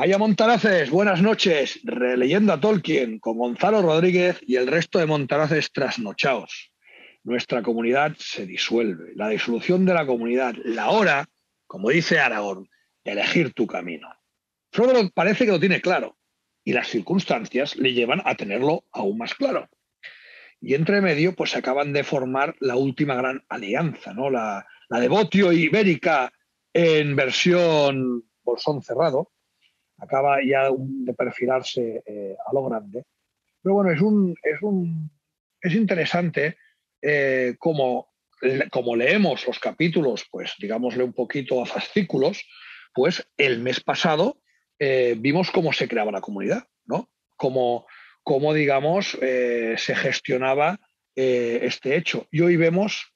Vaya Montaraces, buenas noches. Releyendo a Tolkien con Gonzalo Rodríguez y el resto de Montaraces trasnochados. Nuestra comunidad se disuelve. La disolución de la comunidad. La hora, como dice Aragorn, de elegir tu camino. Frodo parece que lo tiene claro y las circunstancias le llevan a tenerlo aún más claro. Y entre medio, pues acaban de formar la última gran alianza, ¿no? La Devotio Ibérica en versión bolsón cerrado, acaba ya de perfilarse a lo grande. Pero bueno, es interesante como leemos los capítulos, pues digámosle un poquito a fascículos, pues el mes pasado vimos cómo se creaba la comunidad, ¿no? Cómo digamos, se gestionaba este hecho. Y hoy vemos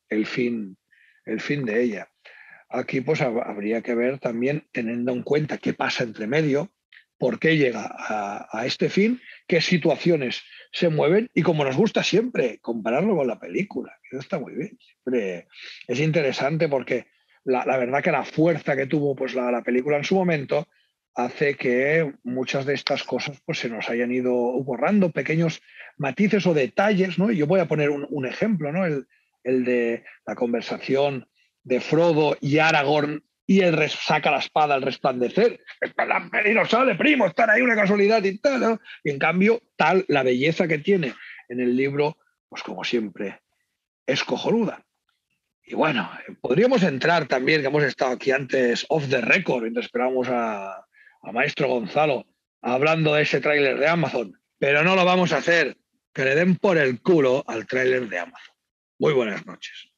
el fin de ella. Aquí pues habría que ver también, teniendo en cuenta qué pasa entre medio, por qué llega a este fin, qué situaciones se mueven y como nos gusta siempre, compararlo con la película. Eso está muy bien. Siempre es interesante porque la verdad que la fuerza que tuvo pues, la película en su momento hace que muchas de estas cosas pues, se nos hayan ido borrando, pequeños matices o detalles, ¿no? Y yo voy a poner un ejemplo, ¿no? El de la conversación de Frodo y Aragorn y él saca la espada al resplandecer. Y no sale, primo, están ahí una casualidad y tal, ¿no? Y en cambio, tal, la belleza que tiene en el libro, pues como siempre, es cojonuda. Y bueno, podríamos entrar también, que hemos estado aquí antes off the record, mientras esperamos a Maestro Gonzalo, hablando de ese tráiler de Amazon, pero no lo vamos a hacer, que le den por el culo al tráiler de Amazon. Muy buenas noches.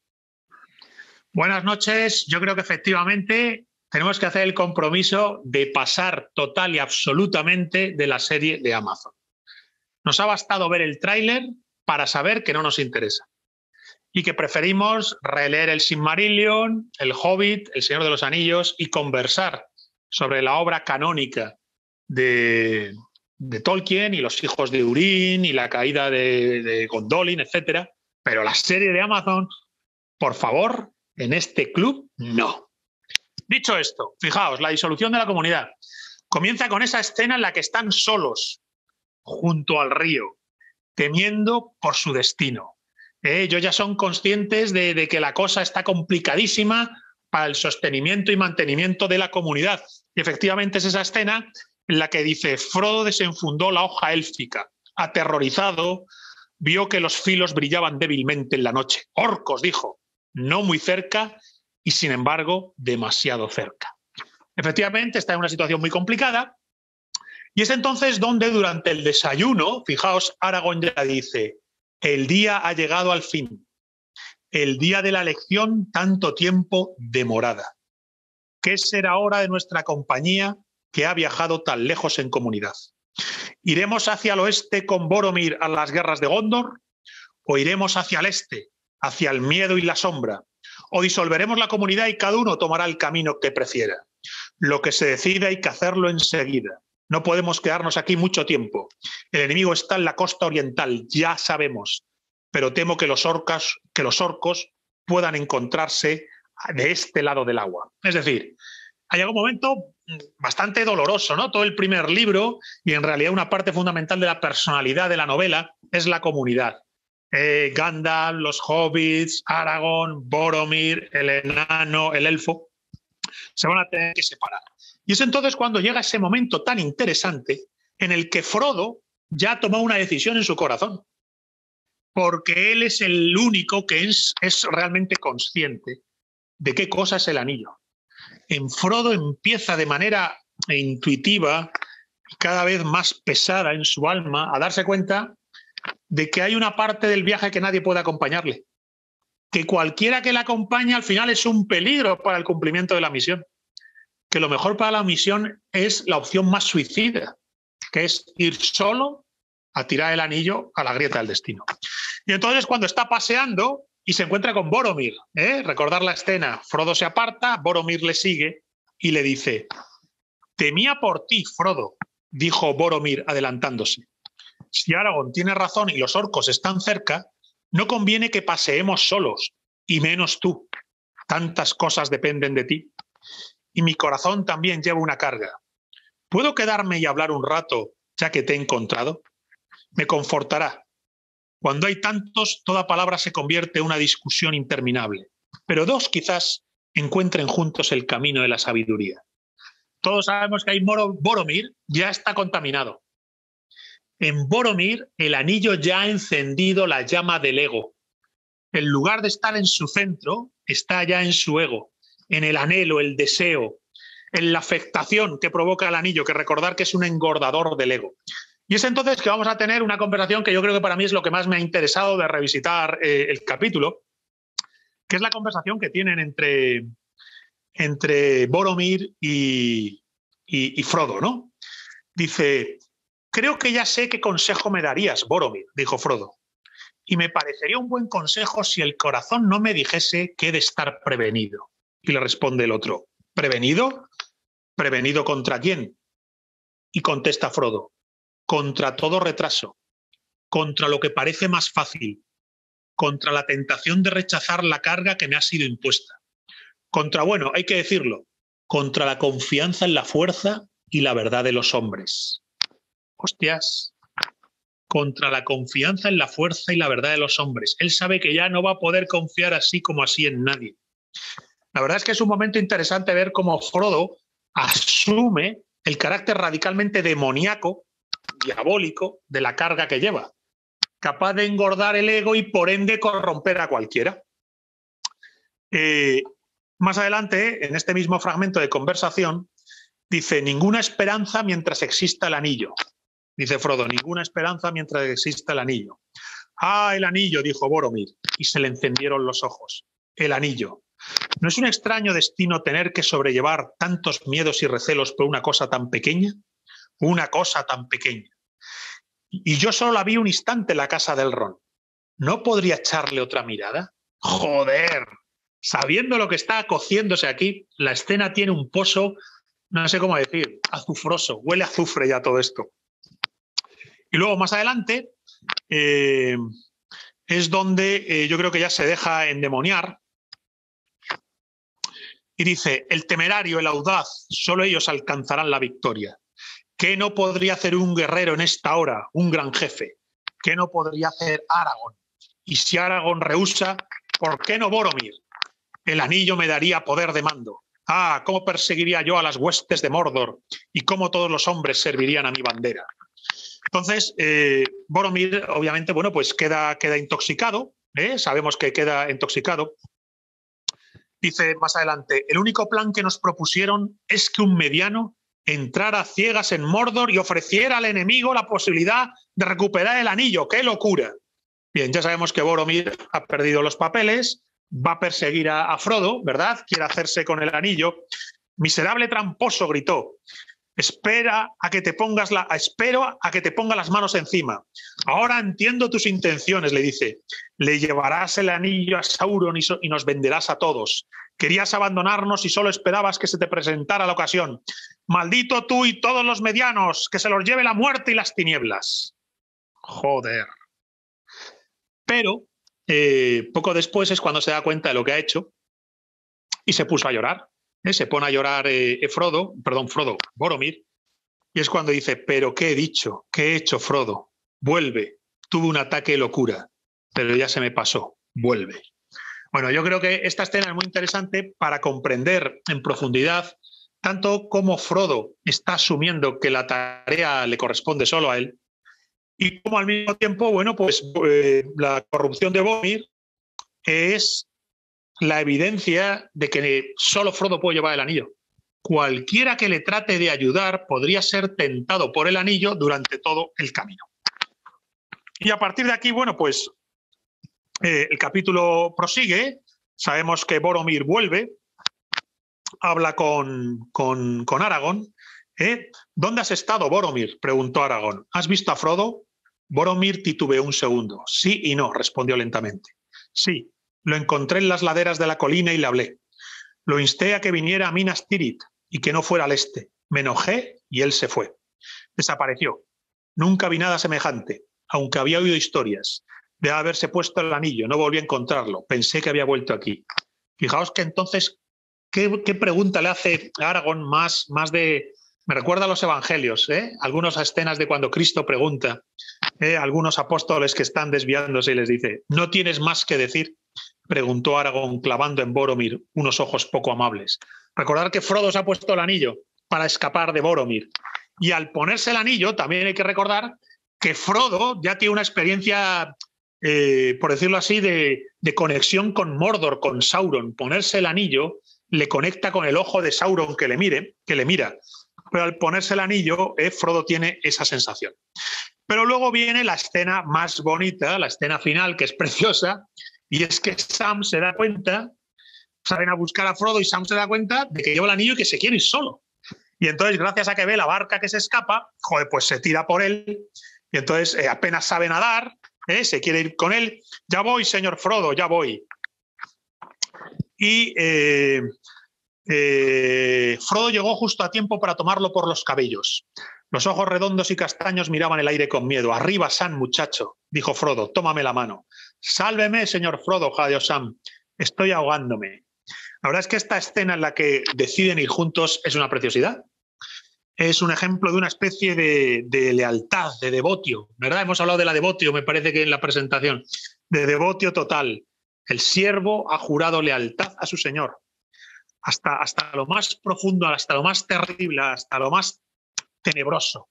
Buenas noches. Yo creo que efectivamente tenemos que hacer el compromiso de pasar total y absolutamente de la serie de Amazon. Nos ha bastado ver el tráiler para saber que no nos interesa y que preferimos releer el Silmarillion, el Hobbit, el Señor de los Anillos y conversar sobre la obra canónica de Tolkien y los hijos de Húrin y la caída de Gondolin, etc. Pero la serie de Amazon, por favor, en este club, no. Dicho esto, fijaos, la disolución de la comunidad comienza con esa escena en la que están solos junto al río, temiendo por su destino. Ellos ya son conscientes de que la cosa está complicadísima para el sostenimiento y mantenimiento de la comunidad. Y efectivamente es esa escena en la que dice: Frodo desenfundó la hoja élfica, aterrorizado, vio que los filos brillaban débilmente en la noche. Orcos, dijo, no muy cerca y sin embargo demasiado cerca. Efectivamente está en una situación muy complicada y es entonces donde durante el desayuno, fijaos, Aragorn ya dice: el día ha llegado al fin, el día de la elección tanto tiempo demorada. ¿Qué será ahora de nuestra compañía que ha viajado tan lejos en comunidad? ¿Iremos hacia el oeste con Boromir a las guerras de Gondor? ¿O iremos hacia el este, hacia el miedo y la sombra? ¿O disolveremos la comunidad y cada uno tomará el camino que prefiera? Lo que se decida hay que hacerlo enseguida. No podemos quedarnos aquí mucho tiempo. El enemigo está en la costa oriental, ya sabemos, pero temo que los orcos puedan encontrarse de este lado del agua. Es decir, ha llegado un momento bastante doloroso, ¿no? Todo el primer libro, y en realidad una parte fundamental de la personalidad de la novela, es la comunidad. Gandalf, los hobbits, Aragorn, Boromir, el enano, el elfo, se van a tener que separar. Y es entonces cuando llega ese momento tan interesante en el que Frodo ya ha tomado una decisión en su corazón, porque él es el único que es realmente consciente de qué cosa es el anillo. En Frodo empieza de manera intuitiva y cada vez más pesada en su alma a darse cuenta de que hay una parte del viaje que nadie puede acompañarle, que cualquiera que la acompañe al final es un peligro para el cumplimiento de la misión, que lo mejor para la misión es la opción más suicida, que es ir solo a tirar el anillo a la grieta del destino. Y entonces cuando está paseando y se encuentra con Boromir, recordar la escena, Frodo se aparta, Boromir le sigue y le dice: temía por ti, Frodo, dijo Boromir adelantándose. Si Aragorn tiene razón y los orcos están cerca, no conviene que paseemos solos, y menos tú. Tantas cosas dependen de ti. Y mi corazón también lleva una carga. ¿Puedo quedarme y hablar un rato, ya que te he encontrado? Me confortará. Cuando hay tantos, toda palabra se convierte en una discusión interminable. Pero dos quizás encuentren juntos el camino de la sabiduría. Todos sabemos que Boromir ya está contaminado. En Boromir, el anillo ya ha encendido la llama del ego. En lugar de estar en su centro, está ya en su ego, en el anhelo, el deseo, en la afectación que provoca el anillo, que recordar que es un engordador del ego. Y es entonces que vamos a tener una conversación que yo creo que para mí es lo que más me ha interesado de revisitar el capítulo, que es la conversación que tienen entre Boromir y Frodo, ¿no? Dice, creo que ya sé qué consejo me darías, Boromir, dijo Frodo. Y me parecería un buen consejo si el corazón no me dijese que he de estar prevenido. Y le responde el otro, ¿prevenido? ¿Prevenido contra quién? Y contesta Frodo, contra todo retraso, contra lo que parece más fácil, contra la tentación de rechazar la carga que me ha sido impuesta. Contra, bueno, hay que decirlo, contra la confianza en la fuerza y la verdad de los hombres. Hostias. Contra la confianza en la fuerza y la verdad de los hombres. Él sabe que ya no va a poder confiar así como así en nadie. La verdad es que es un momento interesante ver cómo Frodo asume el carácter radicalmente demoníaco, diabólico, de la carga que lleva, capaz de engordar el ego y por ende corromper a cualquiera. Más adelante, en este mismo fragmento de conversación, dice, ninguna esperanza mientras exista el anillo. Dice Frodo, ninguna esperanza mientras exista el anillo. Ah, el anillo, dijo Boromir, y se le encendieron los ojos. El anillo. ¿No es un extraño destino tener que sobrellevar tantos miedos y recelos por una cosa tan pequeña? Una cosa tan pequeña. Y yo solo la vi un instante en la casa del Ron. ¿No podría echarle otra mirada? ¡Joder! Sabiendo lo que está cociéndose aquí, la escena tiene un pozo, no sé cómo decir, azufroso. Huele a azufre ya todo esto. Y luego más adelante es donde yo creo que ya se deja endemoniar y dice, el temerario, el audaz, solo ellos alcanzarán la victoria. ¿Qué no podría hacer un guerrero en esta hora, un gran jefe? ¿Qué no podría hacer Aragorn? Y si Aragorn rehúsa, ¿por qué no Boromir? El anillo me daría poder de mando. Ah, cómo perseguiría yo a las huestes de Mordor y cómo todos los hombres servirían a mi bandera. Entonces, Boromir, obviamente, bueno, pues queda intoxicado, sabemos que queda intoxicado. Dice más adelante, el único plan que nos propusieron es que un mediano entrara a ciegas en Mordor y ofreciera al enemigo la posibilidad de recuperar el anillo. ¡Qué locura! Bien, ya sabemos que Boromir ha perdido los papeles, va a perseguir a Frodo, ¿verdad? Quiere hacerse con el anillo. Miserable tramposo, gritó. Espero a que te pongas las manos encima. Ahora entiendo tus intenciones, le dice. Le llevarás el anillo a Sauron y nos venderás a todos. Querías abandonarnos y solo esperabas que se te presentara la ocasión. Maldito tú y todos los medianos, que se los lleve la muerte y las tinieblas. Joder. Pero poco después es cuando se da cuenta de lo que ha hecho y se puso a llorar. Se pone a llorar Boromir, y es cuando dice, pero ¿qué he dicho? ¿Qué he hecho, Frodo? Vuelve. Tuve un ataque de locura, pero ya se me pasó. Vuelve. Bueno, yo creo que esta escena es muy interesante para comprender en profundidad tanto cómo Frodo está asumiendo que la tarea le corresponde solo a él y cómo al mismo tiempo, bueno, pues la corrupción de Boromir es la evidencia de que solo Frodo puede llevar el anillo. Cualquiera que le trate de ayudar podría ser tentado por el anillo durante todo el camino. Y a partir de aquí, bueno, pues el capítulo prosigue. Sabemos que Boromir vuelve, habla con Aragorn. ¿Dónde has estado, Boromir?, preguntó Aragorn. ¿Has visto a Frodo? Boromir titubeó un segundo. Sí y no, respondió lentamente. Sí. Lo encontré en las laderas de la colina y le hablé. Lo insté a que viniera a Minas Tirith y que no fuera al este. Me enojé y él se fue. Desapareció. Nunca vi nada semejante, aunque había oído historias. De haberse puesto el anillo, no volví a encontrarlo. Pensé que había vuelto aquí. Fijaos que entonces, ¿qué pregunta le hace a Aragorn más de Me recuerda a los evangelios, algunas escenas de cuando Cristo pregunta a algunos apóstoles que están desviándose y les dice: ¿no tienes más que decir?, preguntó Aragorn, clavando en Boromir unos ojos poco amables. Recordar que Frodo se ha puesto el anillo para escapar de Boromir. Y al ponerse el anillo, también hay que recordar que Frodo ya tiene una experiencia, por decirlo así, de conexión con Mordor, con Sauron. Ponerse el anillo le conecta con el ojo de Sauron que le mira. Pero al ponerse el anillo, Frodo tiene esa sensación. Pero luego viene la escena más bonita, la escena final, que es preciosa, y es que Sam se da cuenta, salen a buscar a Frodo y Sam se da cuenta de que lleva el anillo y que se quiere ir solo. Y entonces, gracias a que ve la barca que se escapa, pues se tira por él, y entonces apenas sabe nadar, se quiere ir con él. Ya voy, señor Frodo, ya voy. Y Frodo llegó justo a tiempo para tomarlo por los cabellos. Los ojos redondos y castaños miraban el aire con miedo. Arriba, Sam, muchacho, dijo Frodo, tómame la mano. Sálveme, señor Frodo, jadeó Sam. Estoy ahogándome. La verdad es que esta escena en la que deciden ir juntos es una preciosidad. Es un ejemplo de una especie de lealtad, de devotio, ¿verdad? Hemos hablado de la devotio, me parece que en la presentación, de devotio total. El siervo ha jurado lealtad a su señor, hasta lo más profundo, hasta lo más terrible, hasta lo más tenebroso.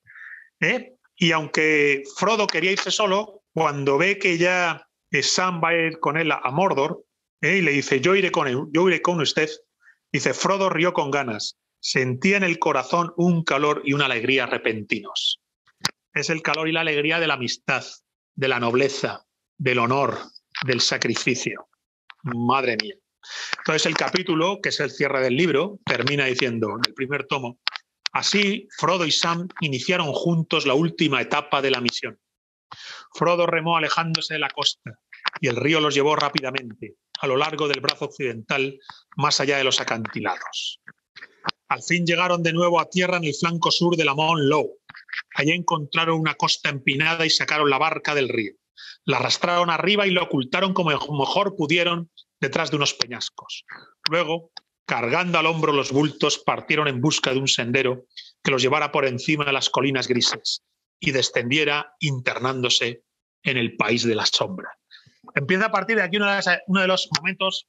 Y aunque Frodo quería irse solo, cuando ve que ya Sam va a ir con él a Mordor, y le dice: yo iré con usted, dice, Frodo rió con ganas. Sentía en el corazón un calor y una alegría repentinos. Es el calor y la alegría de la amistad, de la nobleza, del honor, del sacrificio. Madre mía. Entonces el capítulo, que es el cierre del libro, termina diciendo, en el primer tomo: así Frodo y Sam iniciaron juntos la última etapa de la misión. Frodo remó alejándose de la costa y el río los llevó rápidamente a lo largo del brazo occidental, más allá de los acantilados. Al fin llegaron de nuevo a tierra en el flanco sur de la Mount Low. Allí encontraron una costa empinada y sacaron la barca del río. La arrastraron arriba y la ocultaron como mejor pudieron detrás de unos peñascos. Luego, cargando al hombro los bultos, partieron en busca de un sendero que los llevara por encima de las colinas grises y descendiera internándose en el país de la sombra. Empieza a partir de aquí uno de los momentos,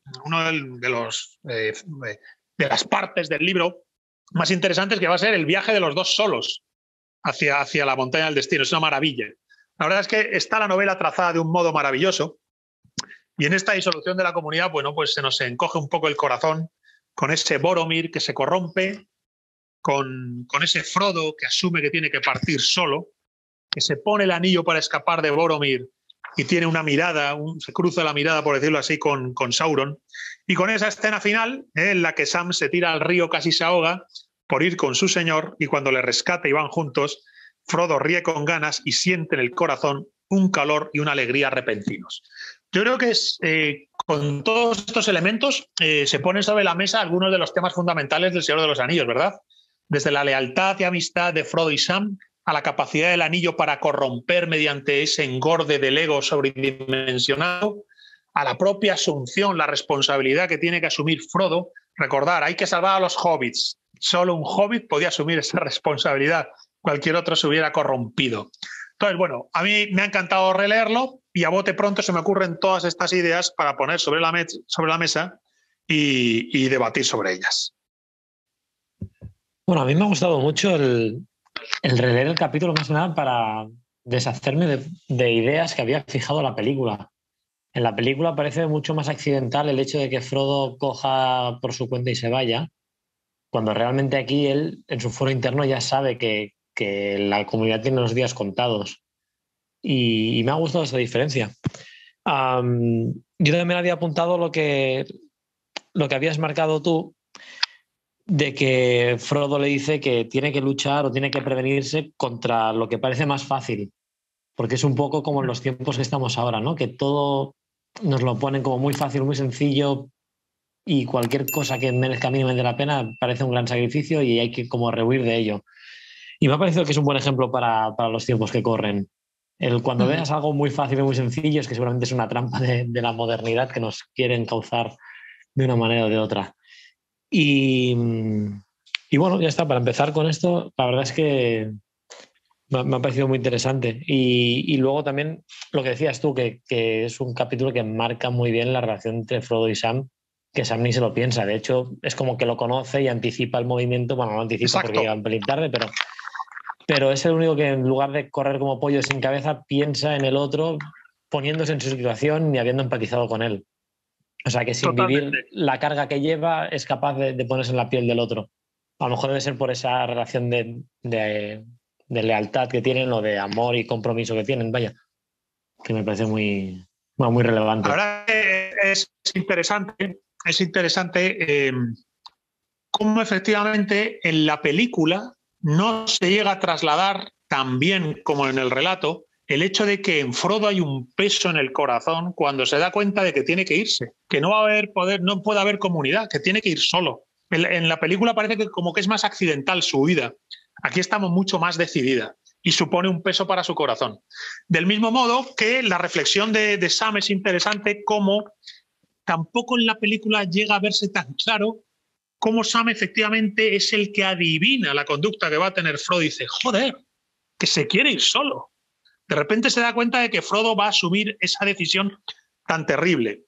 de las partes del libro más interesantes, que va a ser el viaje de los dos solos hacia la montaña del destino. Es una maravilla. La verdad es que está la novela trazada de un modo maravilloso, y en esta disolución de la comunidad, bueno, pues se nos encoge un poco el corazón con ese Boromir que se corrompe, con ese Frodo que asume que tiene que partir solo, que se pone el anillo para escapar de Boromir y tiene una mirada, se cruza la mirada, por decirlo así, con Sauron, y con esa escena final en la que Sam se tira al río, casi se ahoga por ir con su señor, y cuando le rescata y van juntos, Frodo ríe con ganas y siente en el corazón un calor y una alegría repentinos. Yo creo que con todos estos elementos se ponen sobre la mesa algunos de los temas fundamentales del Señor de los Anillos, ¿verdad? Desde la lealtad y amistad de Frodo y Sam, a la capacidad del anillo para corromper mediante ese engorde del ego sobredimensionado, a la propia asunción, la responsabilidad que tiene que asumir Frodo. Recordar, hay que salvar a los hobbits. Solo un hobbit podía asumir esa responsabilidad. Cualquier otro se hubiera corrompido. Entonces, bueno, a mí me ha encantado releerlo y a bote pronto se me ocurren todas estas ideas para poner sobre la mesa y debatir sobre ellas. Bueno, a mí me ha gustado mucho el releer el capítulo, más que nada para deshacerme de ideas que había fijado la película. En la película parece mucho más accidental el hecho de que Frodo coja por su cuenta y se vaya, cuando realmente aquí él, en su foro interno, ya sabe que la comunidad tiene los días contados. Y me ha gustado esa diferencia. Yo también había apuntado lo que habías marcado tú, de que Frodo le dice que tiene que luchar o tiene que prevenirse contra lo que parece más fácil, porque es un poco como en los tiempos que estamos ahora, ¿no? Que todo nos lo ponen como muy fácil, muy sencillo, y cualquier cosa que merezca mínimamente la pena parece un gran sacrificio y hay que como rehuir de ello. Y me ha parecido que es un buen ejemplo para los tiempos que corren. Cuando veas algo muy fácil y muy sencillo, es que seguramente es una trampa de la modernidad que nos quieren causar de una manera o de otra. Y Y bueno, ya está, para empezar con esto, la verdad es que me ha parecido muy interesante. Y luego también lo que decías tú, que es un capítulo que marca muy bien la relación entre Frodo y Sam, que Sam ni se lo piensa. De hecho, es como que lo conoce y anticipa el movimiento. Bueno, no anticipa Exacto. porque llega un pelín tarde, pero es el único que en lugar de correr como pollo sin cabeza, piensa en el otro, poniéndose en su situación y habiendo empatizado con él. O sea que sin Totalmente. vivir la carga que lleva, es capaz de ponerse en la piel del otro. A lo mejor debe ser por esa relación de lealtad que tienen o de amor y compromiso que tienen, vaya, que me parece muy, bueno, muy relevante. Ahora es interesante cómo efectivamente en la película no se llega a trasladar tan bien como en el relato el hecho de que en Frodo hay un peso en el corazón cuando se da cuenta de que tiene que irse, que no va a haber poder, no puede haber comunidad, que tiene que ir solo. En la película parece que como que es más accidental su huida. Aquí estamos mucho más decidida y supone un peso para su corazón. Del mismo modo que la reflexión de Sam es interesante, como tampoco en la película llega a verse tan claro cómo Sam efectivamente es el que adivina la conducta que va a tener Frodo y dice, joder, que se quiere ir solo. De repente se da cuenta de que Frodo va a asumir esa decisión tan terrible.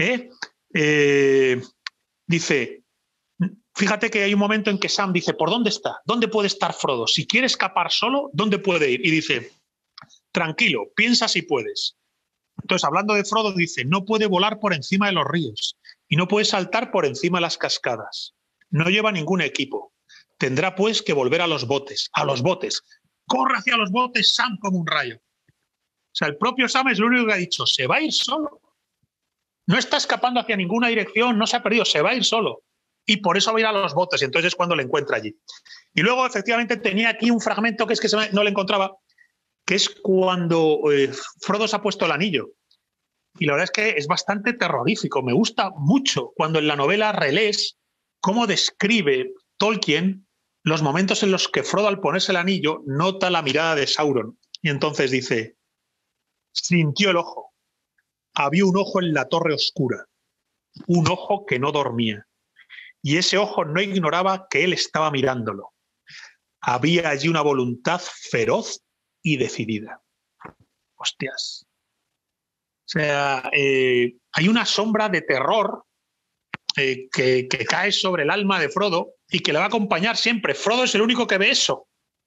Dice, fíjate que hay un momento en que Sam dice, ¿por dónde está? ¿Dónde puede estar Frodo? Si quiere escapar solo, ¿dónde puede ir? Y dice, tranquilo, piensa si puedes. Entonces, hablando de Frodo, dice, no puede volar por encima de los ríos y no puede saltar por encima de las cascadas. No lleva ningún equipo. Tendrá pues que volver a los botes. Corre hacia los botes Sam como un rayo. O sea, el propio Sam es lo único que ha dicho, se va a ir solo. No está escapando hacia ninguna dirección, no se ha perdido, se va a ir solo. Y por eso va a ir a los botes, y entonces es cuando le encuentra allí. Y luego, efectivamente, tenía aquí un fragmento que es que no le encontraba, que es cuando Frodo se ha puesto el anillo. Y la verdad es que es bastante terrorífico. Me gusta mucho cuando en la novela relees cómo describe Tolkien los momentos en los que Frodo, al ponerse el anillo, nota la mirada de Sauron. Y entonces dice, sintió el ojo. Había un ojo en la torre oscura, un ojo que no dormía. Y ese ojo no ignoraba que él estaba mirándolo. Había allí una voluntad feroz y decidida. Hostias. O sea, hay una sombra de terror que cae sobre el alma de Frodo y que le va a acompañar siempre. Frodo es el único que ve eso.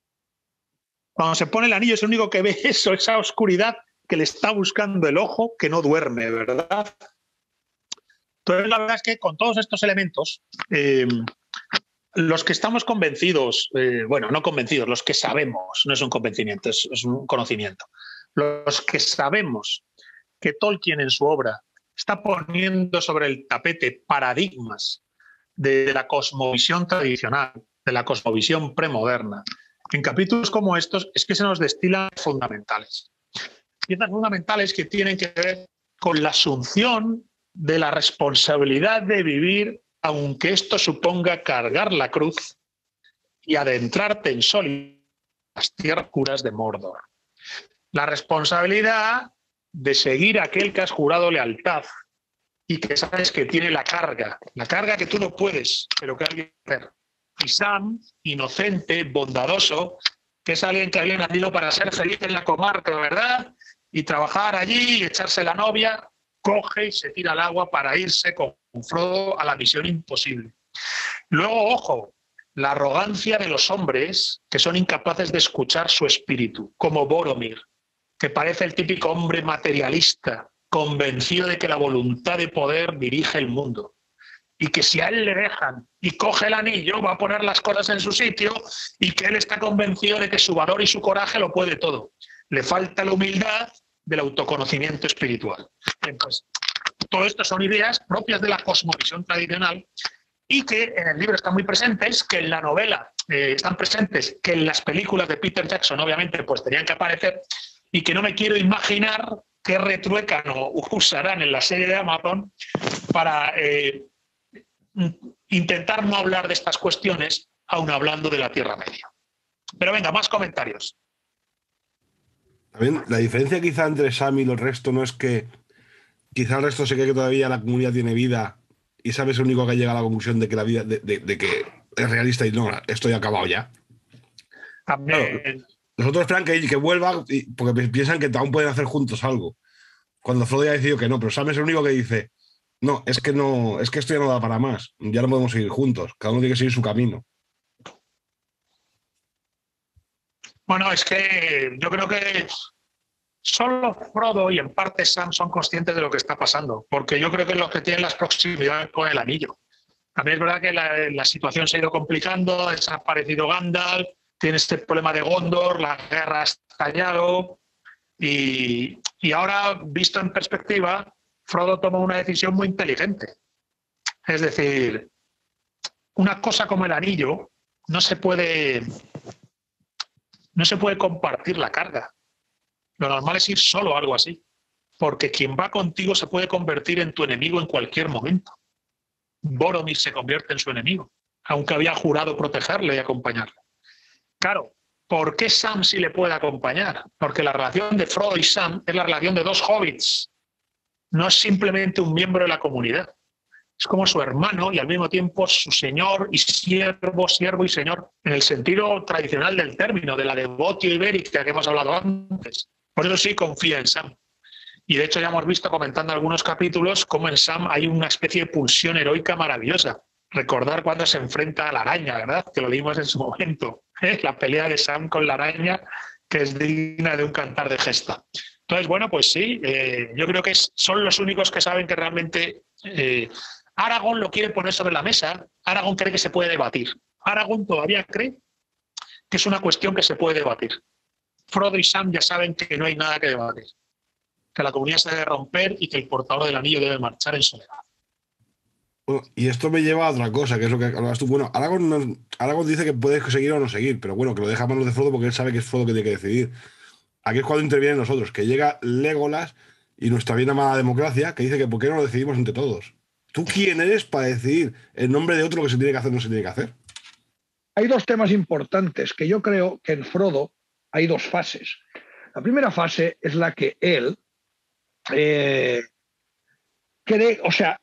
Cuando se pone el anillo es el único que ve eso, esa oscuridad que le está buscando el ojo que no duerme, ¿verdad? Entonces, la verdad es que con todos estos elementos, los que estamos convencidos, bueno, no convencidos, los que sabemos, no es un convencimiento, es un conocimiento, los que sabemos que Tolkien en su obra está poniendo sobre el tapete paradigmas de la cosmovisión tradicional, de la cosmovisión premoderna, en capítulos como estos es que se nos destilan fundamentales. Piezas fundamentales que tienen que ver con la asunción de la responsabilidad de vivir, aunque esto suponga cargar la cruz y adentrarte en soledad en las tierras oscuras de Mordor. La responsabilidad de seguir a aquel que has jurado lealtad y que sabes que tiene la carga que tú no puedes, pero que alguien puede hacer. Y Sam, inocente, bondadoso, que es alguien que había nacido para ser feliz en la comarca, ¿verdad? Y trabajar allí y echarse la novia, coge y se tira al agua para irse con Frodo a la misión imposible. Luego, ojo, la arrogancia de los hombres que son incapaces de escuchar su espíritu, como Boromir, que parece el típico hombre materialista, convencido de que la voluntad de poder dirige el mundo y que si a él le dejan y coge el anillo va a poner las cosas en su sitio y que él está convencido de que su valor y su coraje lo puede todo. Le falta la humildad del autoconocimiento espiritual. Entonces, todo esto son ideas propias de la cosmovisión tradicional y que en el libro están muy presentes, que en la novela están presentes, que en las películas de Peter Jackson obviamente pues tenían que aparecer y que no me quiero imaginar qué retruécano usarán en la serie de Amazon para intentar no hablar de estas cuestiones, aun hablando de la Tierra Media. Pero venga, más comentarios. También la diferencia quizá entre Sam y los restos no es que quizá el resto se cree que todavía la comunidad tiene vida y Sam es el único que llega a la conclusión de que la vida, de que es realista y no, estoy acabado ya. También. Claro, los otros esperan que vuelva porque piensan que aún pueden hacer juntos algo. Cuando Frodo ya ha decidido que no, pero Sam es el único que dice, no, es que esto ya no da para más, ya no podemos seguir juntos, cada uno tiene que seguir su camino. Bueno, es que yo creo que solo Frodo y en parte Sam son conscientes de lo que está pasando, porque yo creo que los que tienen las proximidades con el anillo. También es verdad que la situación se ha ido complicando, ha desaparecido Gandalf, tiene este problema de Gondor, la guerra ha estallado y ahora, visto en perspectiva, Frodo toma una decisión muy inteligente. Es decir, una cosa como el anillo no se puede compartir la carga. Lo normal es ir solo a algo así, porque quien va contigo se puede convertir en tu enemigo en cualquier momento. Boromir se convierte en su enemigo, aunque había jurado protegerle y acompañarle. Claro, ¿por qué Sam sí le puede acompañar? Porque la relación de Frodo y Sam es la relación de dos hobbits. No es simplemente un miembro de la comunidad. Es como su hermano y al mismo tiempo su señor y siervo, siervo y señor, en el sentido tradicional del término, de la devotio ibérica que hemos hablado antes. Por eso sí confía en Sam. Y de hecho ya hemos visto, comentando algunos capítulos, cómo en Sam hay una especie de pulsión heroica maravillosa. Recordar cuando se enfrenta a la araña, ¿verdad? Que lo leímos en su momento. La pelea de Sam con la araña, que es digna de un cantar de gesta. Entonces, bueno, pues sí, yo creo que son los únicos que saben que realmente Aragorn lo quiere poner sobre la mesa. Aragorn cree que se puede debatir. Aragorn todavía cree que es una cuestión que se puede debatir. Frodo y Sam ya saben que no hay nada que debatir, que la comunidad se debe romper y que el portador del anillo debe marchar en soledad. Bueno, y esto me lleva a otra cosa, que es lo que hablabas tú. Bueno, Aragorn dice que puedes seguir o no seguir, pero bueno, que lo deja a manos de Frodo porque él sabe que es Frodo que tiene que decidir. Aquí es cuando intervienen nosotros, que llega Legolas y nuestra bien amada democracia, que dice que por qué no lo decidimos entre todos. ¿Tú quién eres para decidir en nombre de otro lo que se tiene que hacer o no se tiene que hacer? Hay dos temas importantes que yo creo que en Frodo hay dos fases. La primera fase es la que él cree, o sea,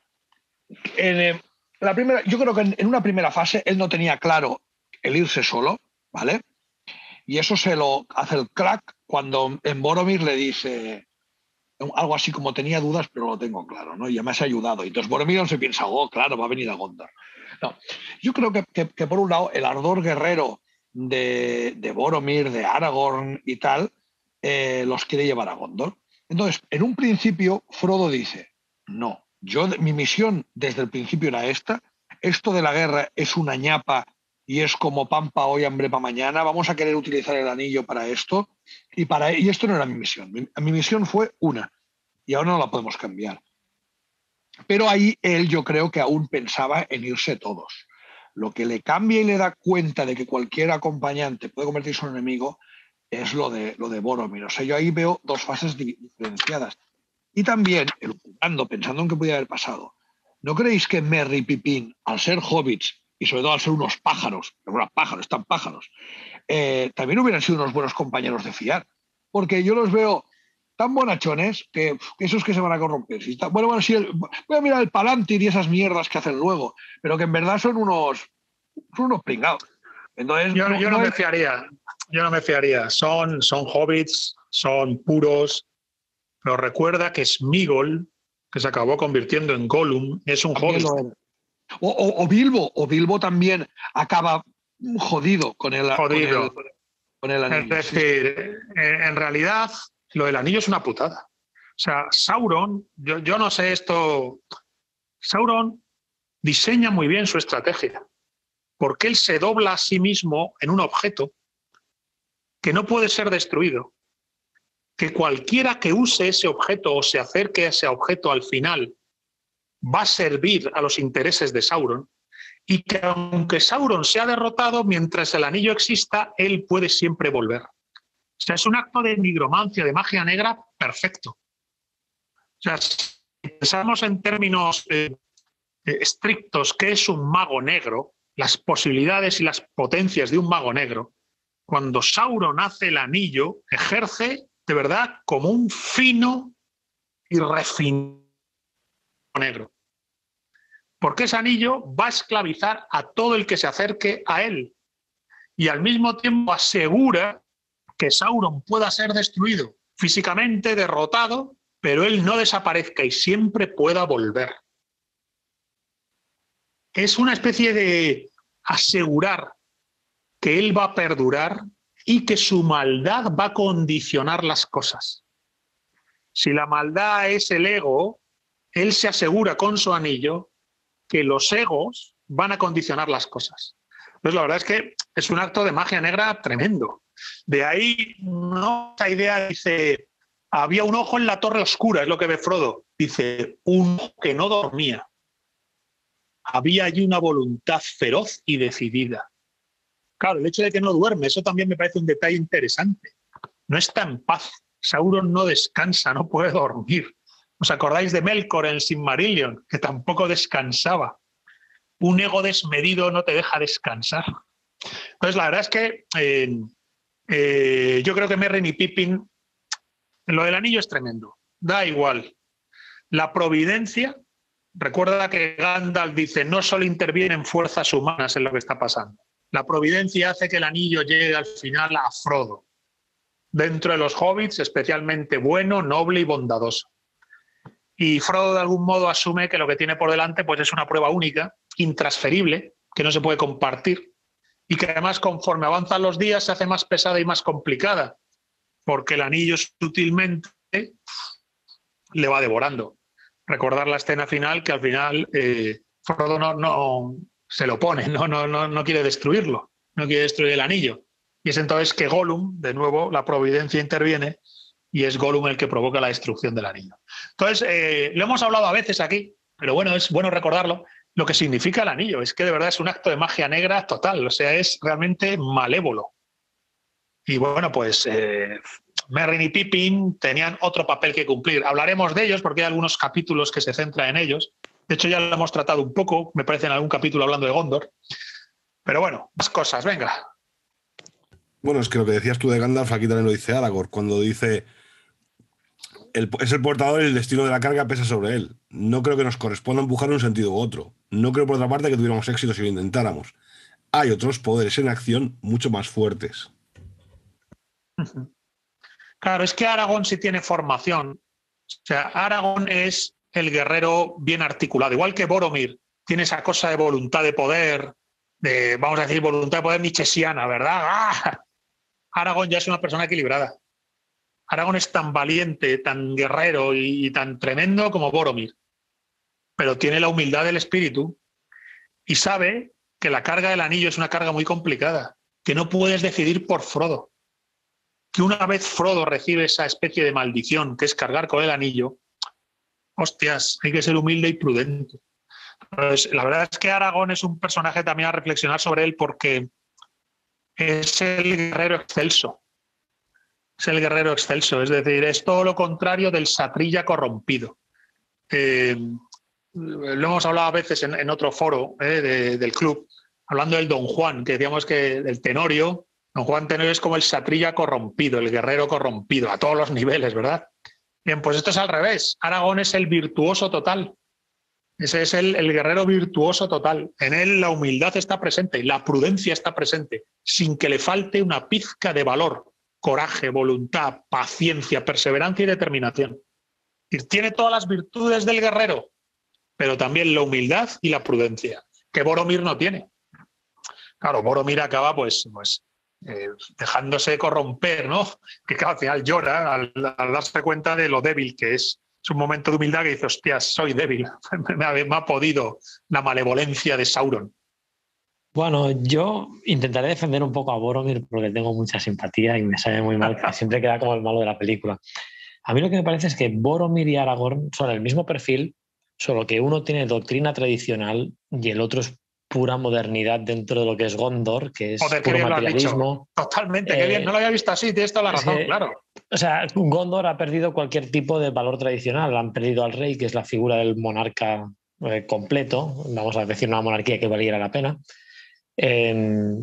yo creo que en una primera fase él no tenía claro el irse solo, ¿vale? Y eso se lo hace el crack cuando en Boromir le dice algo así como tenía dudas, pero lo tengo claro, ¿no? Y ya me has ayudado. Y entonces Boromir no se piensa, oh, claro, va a venir a Gondor. No, yo creo que por un lado el ardor guerrero de Boromir, de Aragorn y tal, los quiere llevar a Gondor. Entonces, en un principio, Frodo dice, no, mi misión desde el principio era esta, esto de la guerra es una ñapa y es como pan para hoy, hambre para mañana, vamos a querer utilizar el anillo para esto, y esto no era mi misión. Mi misión fue una, y ahora no la podemos cambiar. Pero ahí él yo creo que aún pensaba en irse todos. Lo que le cambia y le da cuenta de que cualquier acompañante puede convertirse en un enemigo es lo de Boromir. O sea, yo ahí veo dos fases diferenciadas. Y también, pensando en qué podía haber pasado, ¿no creéis que Merry y Pippin, al ser hobbits y sobre todo al ser unos pájaros, están pájaros, también hubieran sido unos buenos compañeros de fiar? Porque yo los veo tan bonachones que esos que se van a corromper. Bueno, sí, voy a mirar el Palantir y esas mierdas que hacen luego, pero que en verdad son unos pringados. Entonces, yo no me fiaría. Yo no me fiaría. Son hobbits, son puros, pero recuerda que Sméagol, que se acabó convirtiendo en Gollum, es un hobbit. O Bilbo también acaba jodido con el anillo. Es decir, en realidad lo del anillo es una putada. O sea, Sauron, yo no sé esto, Sauron diseña muy bien su estrategia, porque él se dobla a sí mismo en un objeto que no puede ser destruido, que cualquiera que use ese objeto o se acerque a ese objeto al final va a servir a los intereses de Sauron, y que aunque Sauron sea derrotado, mientras el anillo exista, él puede siempre volver. O sea, es un acto de nigromancia, de magia negra perfecto. O sea, si pensamos en términos estrictos, ¿qué es un mago negro? Las posibilidades y las potencias de un mago negro. Cuando Sauron hace el anillo, ejerce de verdad como un fino y refinado negro. porque ese anillo va a esclavizar a todo el que se acerque a él y al mismo tiempo asegura que Sauron pueda ser destruido, físicamente derrotado, pero él no desaparezca y siempre pueda volver. Es una especie de asegurar que él va a perdurar y que su maldad va a condicionar las cosas. Si la maldad es el ego, él se asegura con su anillo que los egos van a condicionar las cosas. Entonces, la verdad es que es un acto de magia negra tremendo. De ahí, ¿no? Esa idea dice, había un ojo en la torre oscura, es lo que ve Frodo. Dice, un ojo que no dormía. Había allí una voluntad feroz y decidida. Claro, el hecho de que no duerme, eso también me parece un detalle interesante. No está en paz. Sauron no descansa, no puede dormir. ¿Os acordáis de Melkor en Silmarillion? Que tampoco descansaba. Un ego desmedido no te deja descansar. Entonces, la verdad es que yo creo que Merry y Pippin, lo del anillo es tremendo. Da igual. La providencia, recuerda que Gandalf dice, no solo intervienen fuerzas humanas en lo que está pasando. La providencia hace que el anillo llegue al final a Frodo. Dentro de los hobbits, especialmente bueno, noble y bondadoso. Y Frodo de algún modo asume que lo que tiene por delante pues, es una prueba única, intransferible, que no se puede compartir y que además conforme avanzan los días se hace más pesada y más complicada, porque el anillo sutilmente le va devorando. Recordar la escena final, que al final Frodo no se lo pone, no quiere destruirlo, no quiere destruir el anillo. Y es entonces que Gollum, de nuevo, la providencia interviene y es Gollum el que provoca la destrucción del anillo. Entonces, lo hemos hablado a veces aquí, pero bueno, es bueno recordarlo, lo que significa el anillo. Es que de verdad es un acto de magia negra total, o sea, es realmente malévolo. Y bueno, pues Merry y Pippin tenían otro papel que cumplir. Hablaremos de ellos porque hay algunos capítulos que se centran en ellos. De hecho, ya lo hemos tratado un poco, me parece en algún capítulo hablando de Gondor. Pero bueno, más cosas, venga. Bueno, es que lo que decías tú de Gandalf, aquí también lo dice Aragorn, cuando dice es el portador y el destino de la carga pesa sobre él. No creo que nos corresponda empujar en un sentido u otro. No creo, por otra parte, que tuviéramos éxito si lo intentáramos. Hay otros poderes en acción mucho más fuertes. Claro, es que Aragorn sí tiene formación. O sea, Aragorn es el guerrero bien articulado. Igual que Boromir tiene esa cosa de voluntad de poder, de, vamos a decir, voluntad de poder nietzscheana, ¿verdad? ¡Ah! Aragorn ya es una persona equilibrada. Aragorn es tan valiente, tan guerrero y tan tremendo como Boromir, pero tiene la humildad del espíritu y sabe que la carga del anillo es una carga muy complicada, que no puedes decidir por Frodo, que una vez Frodo recibe esa especie de maldición que es cargar con el anillo, hostias, hay que ser humilde y prudente. Pues, la verdad es que Aragorn es un personaje también a reflexionar sobre él porque es el guerrero excelso. Es el guerrero excelso, es decir, es todo lo contrario del satrilla corrompido. Lo hemos hablado a veces en otro foro del club, hablando del Don Juan, que decíamos que del Tenorio, Don Juan Tenorio es como el satrilla corrompido, el guerrero corrompido, a todos los niveles, ¿verdad? Bien, pues esto es al revés. Aragorn es el virtuoso total. Ese es el guerrero virtuoso total. En él la humildad está presente, la prudencia está presente, sin que le falte una pizca de valor. Coraje, voluntad, paciencia, perseverancia y determinación. Y tiene todas las virtudes del guerrero, pero también la humildad y la prudencia, que Boromir no tiene. Claro, Boromir acaba dejándose corromper, ¿no? Que claro, al final llora al darse cuenta de lo débil que es. Es un momento de humildad que dice, hostias, soy débil, me ha podido la malevolencia de Sauron. Bueno, yo intentaré defender un poco a Boromir porque tengo mucha simpatía y me sabe muy mal que siempre queda como el malo de la película. A mí lo que me parece es que Boromir y Aragorn son el mismo perfil, solo que uno tiene doctrina tradicional y el otro es pura modernidad dentro de lo que es Gondor, que es Joder, puro materialismo. Totalmente, qué bien, no lo había visto así, tienes toda la razón, claro. O sea, Gondor ha perdido cualquier tipo de valor tradicional, han perdido al rey, que es la figura del monarca completo, vamos a decir una monarquía que valiera la pena.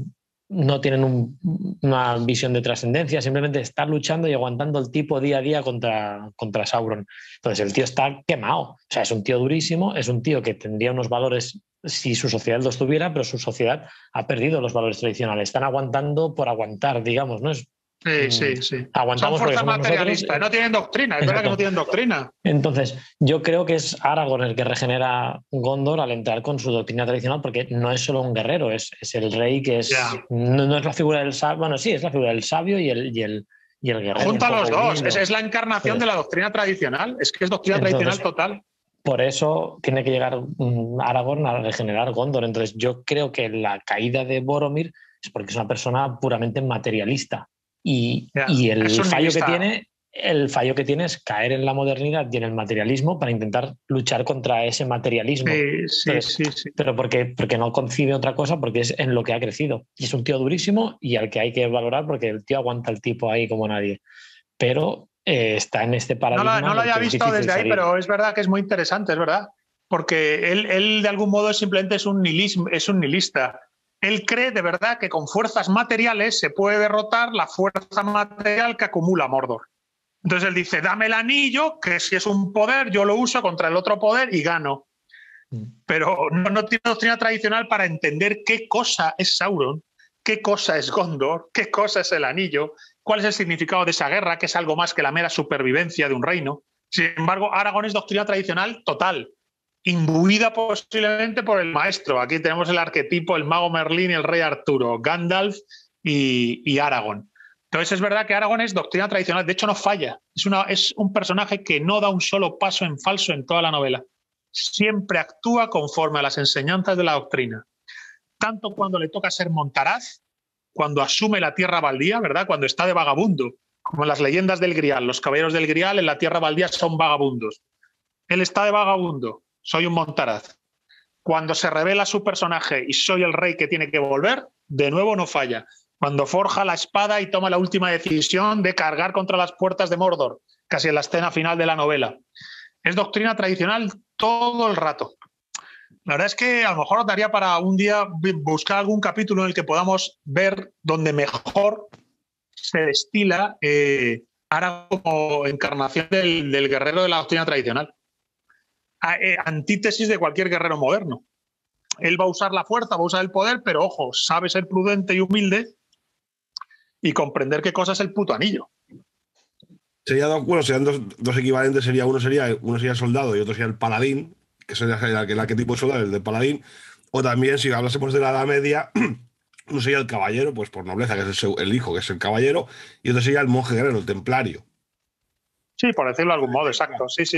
no tienen una visión de trascendencia, simplemente están luchando y aguantando el tipo día a día contra Sauron. Entonces el tío está quemado, o sea, es un tío durísimo, es un tío que tendría unos valores si su sociedad los tuviera, pero su sociedad ha perdido los valores tradicionales, están aguantando por aguantar, digamos, ¿no? Sí. Aguantamos son fuerzas porque somos materialistas, nosotros. no tienen doctrina, es verdad que no tienen doctrina. Entonces, yo creo que es Aragorn el que regenera Gondor al entrar con su doctrina tradicional, porque no es solo un guerrero, es el rey que es. No es la figura del sabio, bueno, sí, es la figura del sabio y el guerrero. Junta los dos, es la encarnación de la doctrina tradicional, es que es doctrina tradicional total. Por eso tiene que llegar Aragorn a regenerar Gondor. Entonces, yo creo que la caída de Boromir es porque es una persona puramente materialista. Y el fallo que tiene es caer en la modernidad y en el materialismo para intentar luchar contra ese materialismo. Sí. Pero porque no concibe otra cosa, porque es en lo que ha crecido. Y es un tío durísimo y al que hay que valorar porque el tío aguanta el tipo ahí como nadie. Pero está en este paradigma. No lo había visto desde ahí, pero es verdad que es muy interesante, es verdad. Porque él de algún modo simplemente es un nihilista. Él cree de verdad que con fuerzas materiales se puede derrotar la fuerza material que acumula Mordor. Entonces él dice, dame el anillo, que si es un poder, yo lo uso contra el otro poder y gano. Pero no tiene doctrina tradicional para entender qué cosa es Sauron, qué cosa es Gondor, qué cosa es el anillo, cuál es el significado de esa guerra, que es algo más que la mera supervivencia de un reino. Sin embargo, Aragorn es doctrina tradicional total, imbuida posiblemente por el maestro. Aquí tenemos el arquetipo, el mago Merlín y el rey Arturo, Gandalf y Aragorn. Entonces es verdad que Aragorn es doctrina tradicional, de hecho no falla, es un personaje que no da un solo paso en falso en toda la novela. Siempre actúa conforme a las enseñanzas de la doctrina. Tanto cuando le toca ser Montaraz, cuando asume la tierra baldía, ¿verdad? Cuando está de vagabundo, como en las leyendas del Grial, los caballeros del Grial en la tierra baldía son vagabundos. Él está de vagabundo, soy un Montaraz. Cuando se revela su personaje y soy el rey que tiene que volver, de nuevo no falla. Cuando forja la espada y toma la última decisión de cargar contra las puertas de Mordor, casi en la escena final de la novela. Es doctrina tradicional todo el rato. La verdad es que a lo mejor nos daría para un día buscar algún capítulo en el que podamos ver donde mejor se destila Aragorn como encarnación del guerrero de la doctrina tradicional. Antítesis de cualquier guerrero moderno. Él va a usar la fuerza, va a usar el poder, pero ojo, sabe ser prudente y humilde y comprender qué cosa es el puto anillo. Serían dos equivalentes, uno sería el soldado y otro sería el paladín, que sería el arquetipo de soldado, el del paladín. O también, si hablásemos de la Edad Media, uno sería el caballero, pues por nobleza, que es el hijo, que es el caballero, y otro sería el monje guerrero, el templario. Sí, por decirlo de algún modo, exacto. Sí.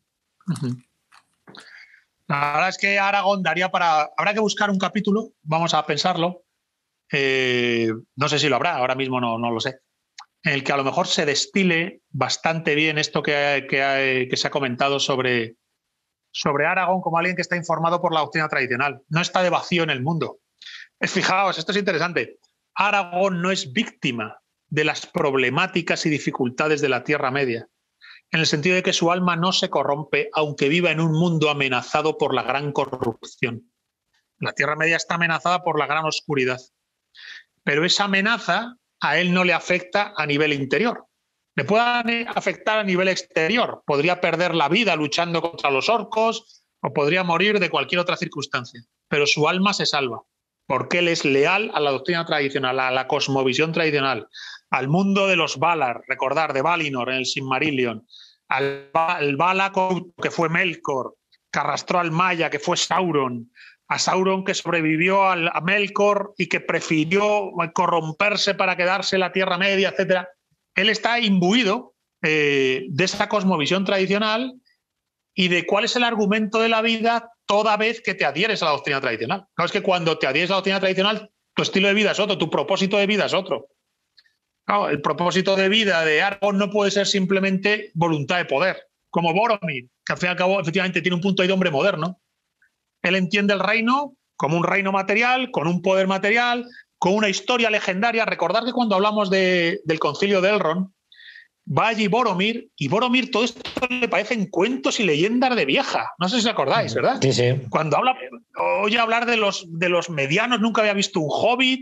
La verdad es que Aragorn daría para... Habrá que buscar un capítulo, vamos a pensarlo. No sé si lo habrá, ahora mismo no lo sé. En el que a lo mejor se destile bastante bien esto que se ha comentado sobre Aragorn como alguien que está informado por la doctrina tradicional. No está de vacío en el mundo. Fijaos, esto es interesante. Aragorn no es víctima de las problemáticas y dificultades de la Tierra Media, en el sentido de que su alma no se corrompe aunque viva en un mundo amenazado por la gran corrupción. La Tierra Media está amenazada por la gran oscuridad. Pero esa amenaza a él no le afecta a nivel interior. Le puede afectar a nivel exterior. Podría perder la vida luchando contra los orcos o podría morir de cualquier otra circunstancia. Pero su alma se salva, porque él es leal a la doctrina tradicional, a la cosmovisión tradicional, al mundo de los Valar, recordar, de Valinor en el Silmarillion, al Vala que fue Melkor, que arrastró al Maya, que fue Sauron, a Sauron que sobrevivió a Melkor y que prefirió corromperse para quedarse en la Tierra Media, etc. Él está imbuido de esa cosmovisión tradicional y de cuál es el argumento de la vida toda vez que te adhieres a la doctrina tradicional. Claro, es que cuando te adhieres a la doctrina tradicional, tu estilo de vida es otro, tu propósito de vida es otro. Claro, el propósito de vida de Aragorn no puede ser simplemente voluntad de poder, como Boromir, que al fin y al cabo efectivamente tiene un punto ahí de hombre moderno. Él entiende el reino como un reino material, con un poder material, con una historia legendaria. Recordad que cuando hablamos del concilio de Elrond, va allí Boromir, y Boromir todo esto le parecen cuentos y leyendas de vieja. No sé si os acordáis, ¿verdad? Sí. Cuando oye hablar de los medianos, nunca había visto un hobbit,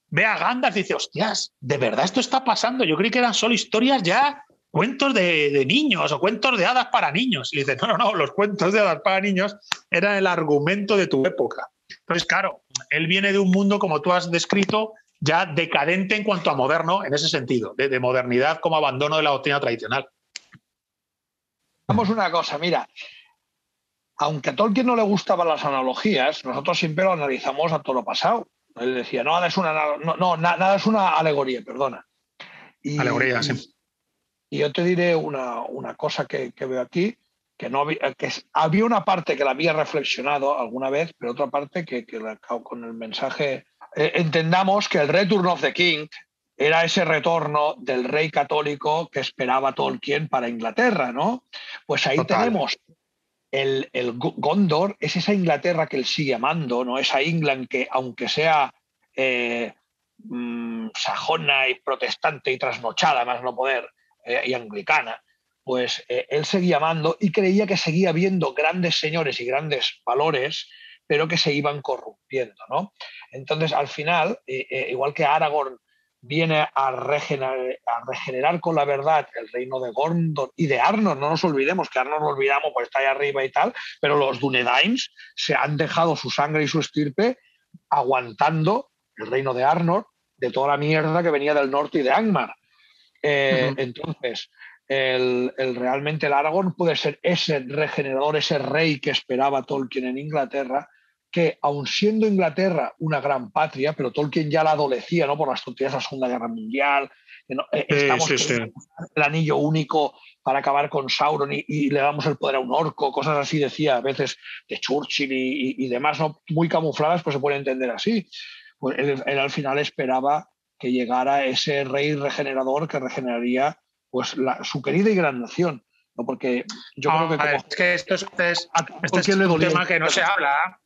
ve a Gandalf y dice, hostias, ¿de verdad esto está pasando? Yo creí que eran solo historias ya, cuentos de niños o cuentos de hadas para niños. Y dice, no, los cuentos de hadas para niños eran el argumento de tu época. Entonces, claro, él viene de un mundo, como tú has descrito, ya decadente en cuanto a moderno, en ese sentido, de modernidad como abandono de la doctrina tradicional. Vamos una cosa, mira, aunque a Tolkien no le gustaban las analogías, nosotros siempre lo analizamos a todo lo pasado. Él decía, nada es una alegoría, perdona. Alegoría, sí. Y yo te diré una cosa que veo aquí, que había una parte que la había reflexionado alguna vez, pero otra parte que con el mensaje entendamos que el Return of the King era ese retorno del rey católico que esperaba Tolkien para Inglaterra, ¿no? Pues ahí Total. tenemos el Gondor, es esa Inglaterra que él sigue amando, ¿no? Esa England que, aunque sea sajona y protestante y trasnochada, más no poder, y anglicana, pues él seguía amando y creía que seguía viendo grandes señores y grandes valores, pero que se iban corrompiendo, ¿no? Entonces, al final, igual que Aragorn viene a regenerar con la verdad el reino de Gondor y de Arnor, no nos olvidemos que Arnor lo olvidamos, pues está ahí arriba y tal, pero los Dúnedains se han dejado su sangre y su estirpe aguantando el reino de Arnor de toda la mierda que venía del norte y de Angmar. Entonces, realmente el Aragorn puede ser ese regenerador, ese rey que esperaba Tolkien en Inglaterra, que aun siendo Inglaterra una gran patria, pero Tolkien ya la adolecía, ¿no? Por las tonterías de la Segunda Guerra Mundial, estamos el anillo único para acabar con Sauron y le damos el poder a un orco, cosas así decía a veces de Churchill y demás, ¿no? Muy camufladas, pues se puede entender así. Pues él al final esperaba que llegara ese rey regenerador que regeneraría pues su querida y gran nación, ¿no? Porque yo creo que como... Es que esto es un tema que no se habla.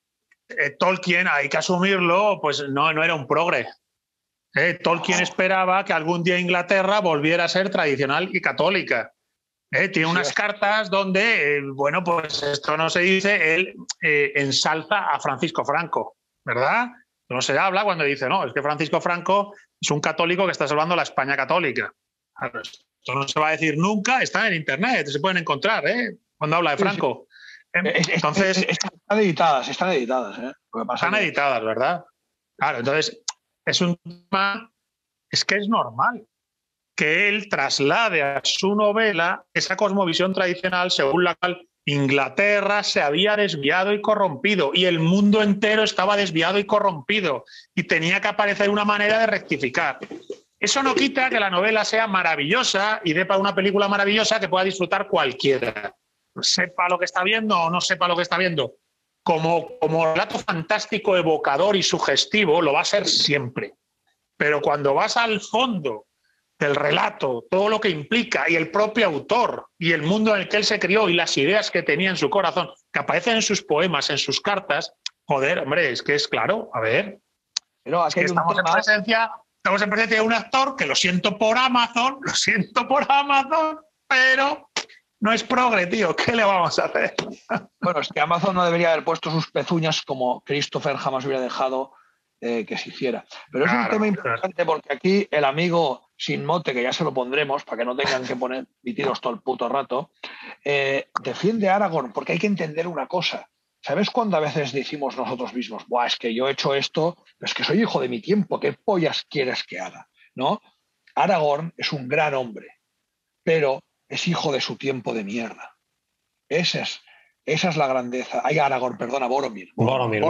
Tolkien, hay que asumirlo, pues no era un progre. Tolkien esperaba que algún día Inglaterra volviera a ser tradicional y católica. Tiene unas cartas donde, bueno, pues esto no se dice, él ensalza a Francisco Franco, ¿verdad? No se habla cuando dice, no, es que Francisco Franco es un católico que está salvando la España católica. Claro, esto no se va a decir nunca, está en internet, se pueden encontrar, cuando habla de Franco. Entonces, están editadas, están editadas, ¿verdad? Claro, entonces es un tema, es que es normal que él traslade a su novela esa cosmovisión tradicional según la cual Inglaterra se había desviado y corrompido y el mundo entero estaba desviado y corrompido y tenía que aparecer una manera de rectificar. Eso no quita que la novela sea maravillosa y dé para una película maravillosa que pueda disfrutar cualquiera, sepa lo que está viendo o no sepa lo que está viendo. Como relato fantástico, evocador y sugestivo, lo va a ser siempre. Pero cuando vas al fondo del relato, todo lo que implica, y el propio autor, y el mundo en el que él se crió, y las ideas que tenía en su corazón, que aparecen en sus poemas, en sus cartas, joder, hombre, es que es claro, a ver, pero es que estamos en presencia de un actor que lo siento por Amazon, pero no es progre, tío, ¿qué le vamos a hacer? Bueno, es que Amazon no debería haber puesto sus pezuñas como Christopher jamás hubiera dejado que se hiciera. Pero es un tema importante porque aquí el amigo sin mote, que ya se lo pondremos para que no tengan que poner pitidos todo el puto rato, defiende a Aragorn porque hay que entender una cosa. ¿Sabes cuando a veces decimos nosotros mismos, buah, es que yo he hecho esto, pero es que soy hijo de mi tiempo, ¿qué pollas quieres que haga? ¿No? Aragorn es un gran hombre, pero es hijo de su tiempo de mierda. Esa es la grandeza. Ay, Aragorn, perdona, Boromir. Boromir.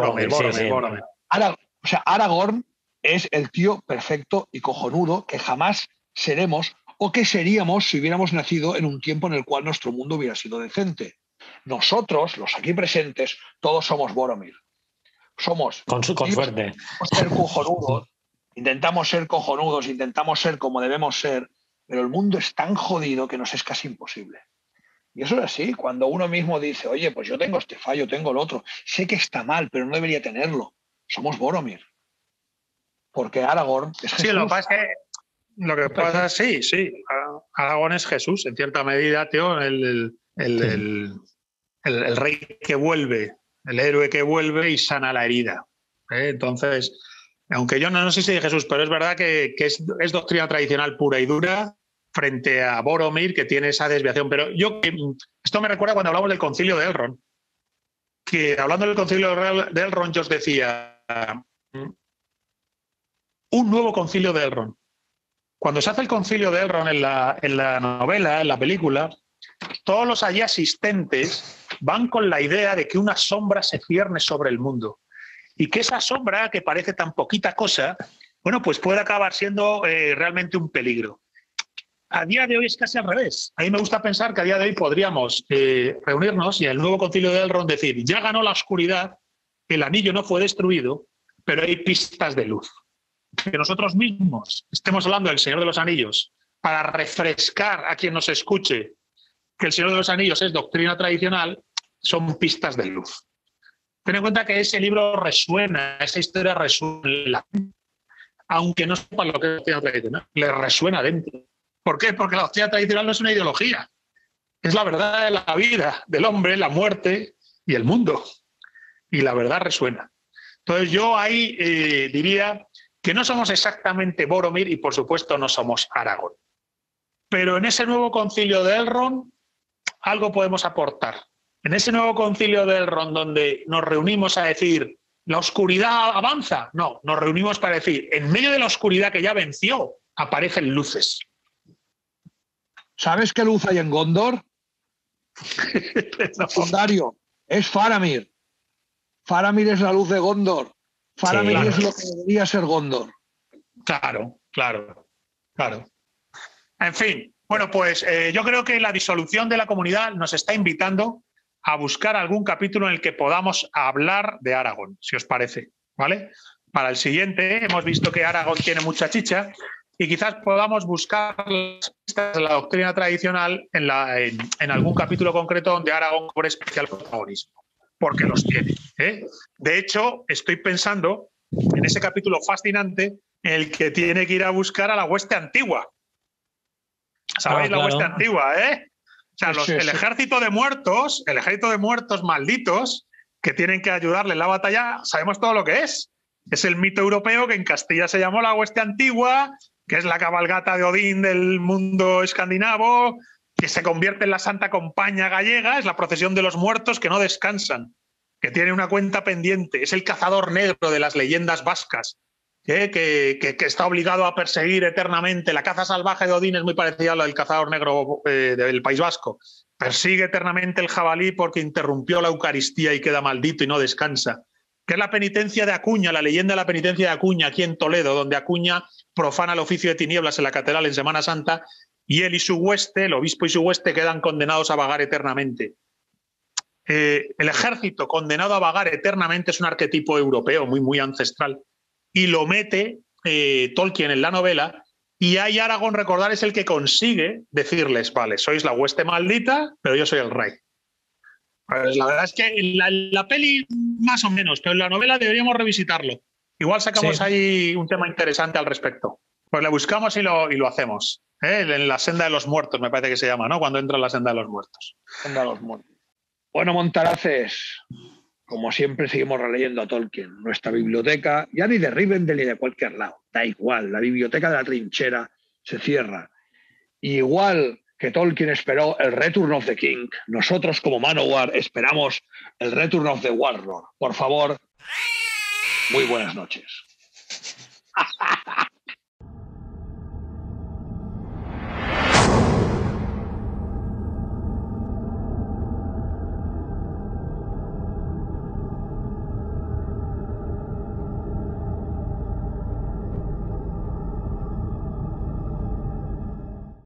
O sea, Aragorn es el tío perfecto y cojonudo que jamás seremos o que seríamos si hubiéramos nacido en un tiempo en el cual nuestro mundo hubiera sido decente. Nosotros, los aquí presentes, todos somos Boromir. Somos con suerte. Ser cojonudos, intentamos ser cojonudos, intentamos ser como debemos ser, pero el mundo es tan jodido que nos es casi imposible. Y eso es así, cuando uno mismo dice, oye, pues yo tengo este fallo, tengo el otro, sé que está mal, pero no debería tenerlo. Somos Boromir. Porque Aragorn es Jesús. Sí, lo que pasa es sí. Aragorn es Jesús, en cierta medida, tío, el rey que vuelve, el héroe que vuelve y sana la herida. Entonces, Aunque yo no sé si de Jesús, pero es verdad que es doctrina tradicional pura y dura frente a Boromir, que tiene esa desviación. Pero esto me recuerda cuando hablamos del concilio de Elrond, que hablando del concilio de Elrond yo os decía un nuevo concilio de Elrond. Cuando se hace el concilio de Elrond en la novela, en la película, todos los allí asistentes van con la idea de que una sombra se cierne sobre el mundo y que esa sombra, que parece tan poquita cosa, bueno, pues puede acabar siendo realmente un peligro. A día de hoy es casi al revés. A mí me gusta pensar que a día de hoy podríamos reunirnos y en el nuevo concilio de Elrond decir, ya ganó la oscuridad, el anillo no fue destruido, pero hay pistas de luz. Que nosotros mismos estemos hablando del Señor de los Anillos para refrescar a quien nos escuche que el Señor de los Anillos es doctrina tradicional, son pistas de luz. Ten en cuenta que ese libro resuena, esa historia resuena, aunque no sepa lo que es doctrina tradicional, le resuena dentro. ¿Por qué? Porque la doctrina tradicional no es una ideología, es la verdad de la vida, del hombre, la muerte y el mundo. Y la verdad resuena. Entonces yo ahí diría que no somos exactamente Boromir y por supuesto no somos Aragorn. Pero en ese nuevo concilio de Elrond algo podemos aportar. En ese nuevo concilio de Elrond donde nos reunimos a decir ¿la oscuridad avanza? No, nos reunimos para decir en medio de la oscuridad que ya venció aparecen luces. ¿Sabes qué luz hay en Gondor? Secundario, es Faramir. Faramir es la luz de Gondor. Faramir sí, claro. Es lo que debería ser Gondor. Claro. En fin, bueno, pues yo creo que la disolución de la comunidad nos está invitando a buscar algún capítulo en el que podamos hablar de Aragorn, si os parece, ¿vale? Para el siguiente hemos visto que Aragorn tiene mucha chicha y quizás podamos buscar las pistas de la doctrina tradicional en algún capítulo concreto donde Aragorn cobre especial protagonismo, porque los tiene, ¿eh? De hecho, estoy pensando en ese capítulo fascinante en el que tiene que ir a buscar a la hueste antigua. ¿Sabéis la hueste antigua, eh? O sea, el ejército de muertos malditos que tienen que ayudarle en la batalla, sabemos todo lo que es. Es el mito europeo que en Castilla se llamó la hueste antigua, que es la cabalgata de Odín del mundo escandinavo, que se convierte en la Santa Compañía gallega, es la procesión de los muertos que no descansan, que tiene una cuenta pendiente, es el cazador negro de las leyendas vascas, que está obligado a perseguir eternamente. La caza salvaje de Odín es muy parecida a la del cazador negro del País Vasco. Persigue eternamente el jabalí porque interrumpió la Eucaristía y queda maldito y no descansa. Que es la penitencia de Acuña, la leyenda de la penitencia de Acuña, aquí en Toledo, donde Acuña profana el oficio de tinieblas en la catedral en Semana Santa y él y su hueste, el obispo y su hueste, quedan condenados a vagar eternamente. El ejército condenado a vagar eternamente es un arquetipo europeo muy, muy ancestral. Y lo mete Tolkien en la novela, y ahí Aragorn, recordar, es el que consigue decirles, vale, sois la hueste maldita, pero yo soy el rey. Pues la verdad es que en la peli más o menos, pero en la novela deberíamos revisitarlo. Igual sacamos ahí un tema interesante al respecto. Pues le buscamos y lo hacemos. En la senda de los muertos, me parece que se llama, ¿no? Cuando entra en la senda de los muertos. Senda de los muertos. Bueno, Montaraces, como siempre seguimos releyendo a Tolkien. Nuestra biblioteca, ya ni de Rivendell ni de cualquier lado, da igual, la biblioteca de la trinchera se cierra. Igual que Tolkien esperó el Return of the King, nosotros como Manowar esperamos el Return of the Warlord. Por favor, muy buenas noches.